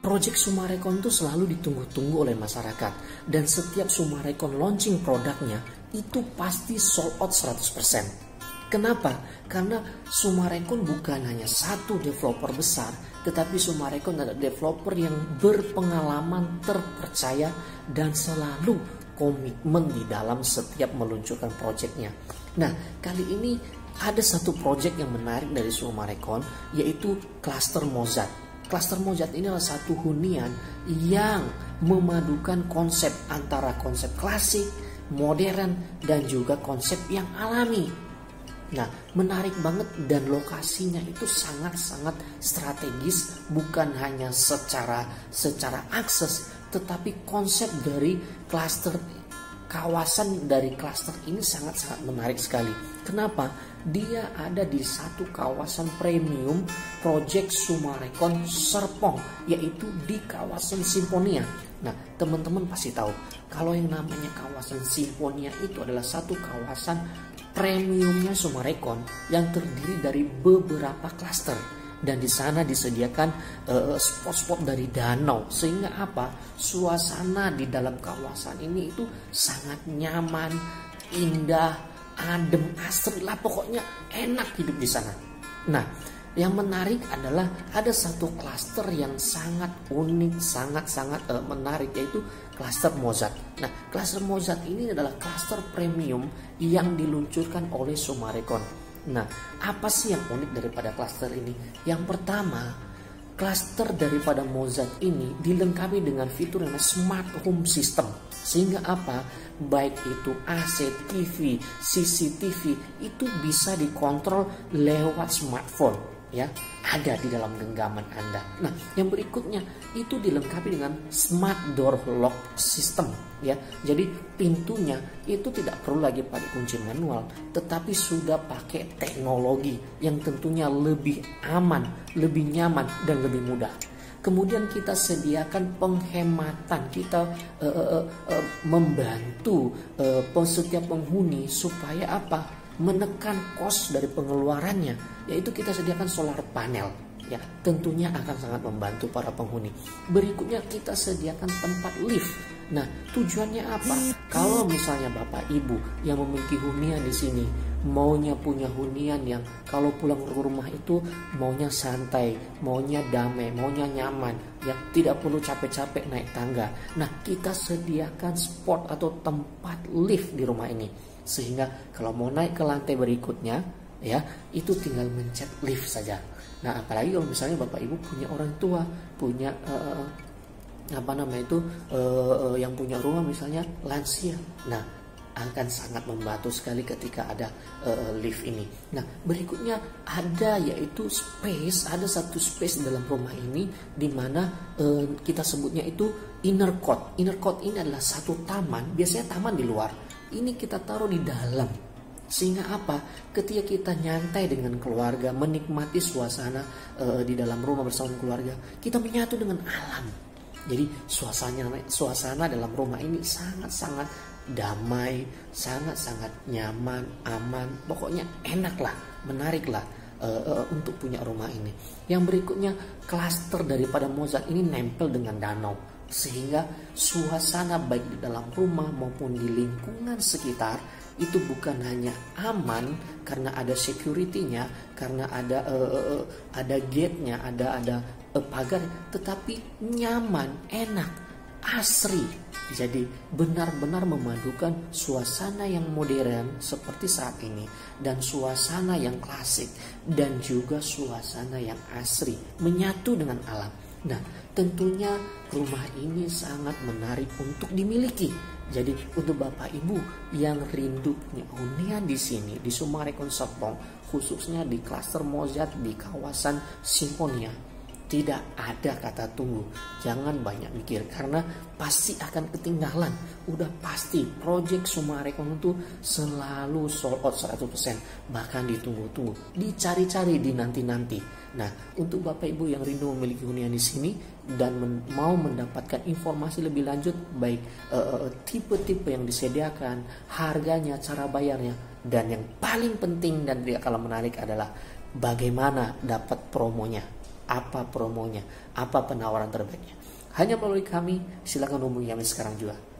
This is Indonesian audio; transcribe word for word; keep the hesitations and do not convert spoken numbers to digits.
Project Sumarekon itu selalu ditunggu-tunggu oleh masyarakat. Dan setiap Sumarekon launching produknya itu pasti sold out seratus persen. Kenapa? Karena Sumarekon bukan hanya satu developer besar, tetapi Sumarekon adalah developer yang berpengalaman, terpercaya, dan selalu komitmen di dalam setiap meluncurkan proyeknya. Nah, kali ini ada satu proyek yang menarik dari Sumarekon, yaitu Cluster Mozart. Cluster Mozart ini adalah satu hunian yang memadukan konsep antara konsep klasik, modern, dan juga konsep yang alami. Nah, menarik banget dan lokasinya itu sangat-sangat strategis, bukan hanya secara secara akses, tetapi konsep dari cluster kawasan dari cluster ini sangat-sangat menarik sekali. Kenapa? Dia ada di satu kawasan premium Project Sumarekon Serpong, yaitu di kawasan Simfonia. Nah, teman-teman pasti tahu kalau yang namanya kawasan Simfonia itu adalah satu kawasan premiumnya Sumarekon yang terdiri dari beberapa klaster, dan di sana disediakan uh, spot-spot dari danau, sehingga apa, suasana di dalam kawasan ini itu sangat nyaman, indah, adem, asri lah, pokoknya enak hidup di sana. Nah, yang menarik adalah ada satu klaster yang sangat unik, sangat-sangat uh, menarik, yaitu klaster Mozart. Nah, klaster Mozart ini adalah klaster premium yang diluncurkan oleh Sumarekon. Nah, apa sih yang unik daripada klaster ini? Yang pertama, klaster daripada Mozart ini dilengkapi dengan fitur yang namanya Smart Home System. Sehingga apa? Baik itu A C, T V, C C T V itu bisa dikontrol lewat smartphone, ya, ada di dalam genggaman Anda. Nah, yang berikutnya itu dilengkapi dengan Smart Door Lock System, ya. Jadi pintunya itu tidak perlu lagi pakai kunci manual, tetapi sudah pakai teknologi yang tentunya lebih aman, lebih nyaman, dan lebih mudah. Kemudian kita sediakan penghematan, kita uh, uh, uh, membantu uh, setiap penghuni supaya apa? Menekan kos dari pengeluarannya, yaitu kita sediakan solar panel, ya, tentunya akan sangat membantu para penghuni. Berikutnya kita sediakan tempat lift. Nah, tujuannya apa? Kalau misalnya Bapak Ibu yang memiliki hunian di sini maunya punya hunian yang kalau pulang ke rumah itu maunya santai, maunya damai, maunya nyaman, ya, tidak perlu capek-capek naik tangga. Nah, kita sediakan spot atau tempat lift di rumah ini, sehingga kalau mau naik ke lantai berikutnya, ya, itu tinggal mencet lift saja. Nah, apalagi kalau misalnya Bapak Ibu punya orang tua, punya uh, apa namanya itu uh, uh, yang punya rumah misalnya lansia, nah, akan sangat membantu sekali ketika ada uh, lift ini. Nah, berikutnya ada yaitu space, ada satu space dalam rumah ini di mana uh, kita sebutnya itu inner court. Inner court ini adalah satu taman, biasanya taman di luar. Ini kita taruh di dalam. Sehingga apa? Ketika kita nyantai dengan keluarga, menikmati suasana uh, di dalam rumah bersama keluarga, kita menyatu dengan alam. Jadi suasana suasana dalam rumah ini sangat-sangat damai, sangat-sangat nyaman, aman, pokoknya enak lah, menarik lah uh, uh, untuk punya rumah ini. Yang berikutnya, klaster daripada Mozart ini nempel dengan danau, sehingga suasana baik di dalam rumah maupun di lingkungan sekitar itu bukan hanya aman karena ada security-nya, karena ada uh, uh, ada gate-nya, ada ada uh, pagar, tetapi nyaman, enak, asri. Jadi benar-benar memadukan suasana yang modern seperti saat ini dan suasana yang klasik dan juga suasana yang asri, menyatu dengan alam. Nah, tentunya rumah ini sangat menarik untuk dimiliki. Jadi untuk Bapak Ibu yang rindu punya hunian di sini di Sumarekon Serpong, khususnya di klaster Mozart di kawasan Simfonia, tidak ada kata tunggu. Jangan banyak mikir karena pasti akan ketinggalan. Udah pasti Project Sumarekon itu selalu sold out seratus persen, bahkan ditunggu-tunggu, dicari-cari, dinanti-nanti. Nah, untuk Bapak Ibu yang rindu memiliki hunian di sini dan men mau mendapatkan informasi lebih lanjut, baik uh, tipe-tipe yang disediakan, harganya, cara bayarnya, dan yang paling penting dan tidak kalah menarik adalah bagaimana dapat promonya. apa promonya, apa penawaran terbaiknya. Hanya melalui kami, silakan hubungi kami sekarang juga.